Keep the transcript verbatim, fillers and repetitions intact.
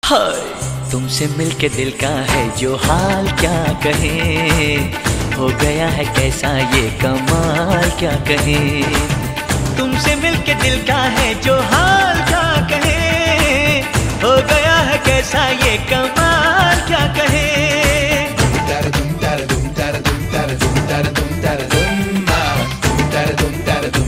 हाय तुमसे मिलके दिल का है जो हाल क्या कहें, हो गया है कैसा ये कमाल क्या कहें। तुमसे मिलके दिल का है जो हाल